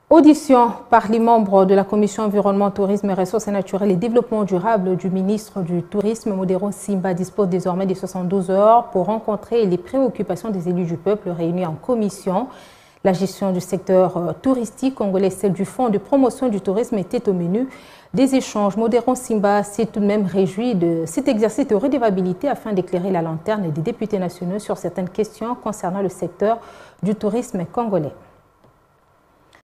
Audition par les membres de la Commission environnement, tourisme, ressources naturelles et développement durable du ministre du Tourisme, Modero Simba, dispose désormais de 72 heures pour rencontrer les préoccupations des élus du peuple réunis en commission. La gestion du secteur touristique congolais, celle du Fonds de promotion du tourisme, était au menu des échanges. Modero Simba s'est tout de même réjoui de cet exercice de redevabilité afin d'éclairer la lanterne des députés nationaux sur certaines questions concernant le secteur du tourisme congolais.